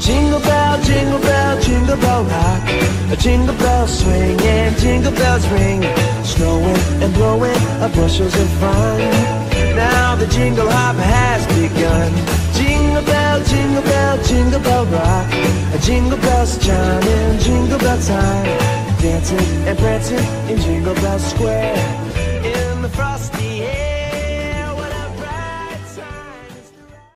jingle bell rock. A jingle bell swing and jingle bells ring, snowing and blowing bushels of fun. Now the jingle hop has begun. Jingle bell rock. Jingle bells chiming, jingle bell time, dancing and prancing in Jingle Bell Square in the frosty air.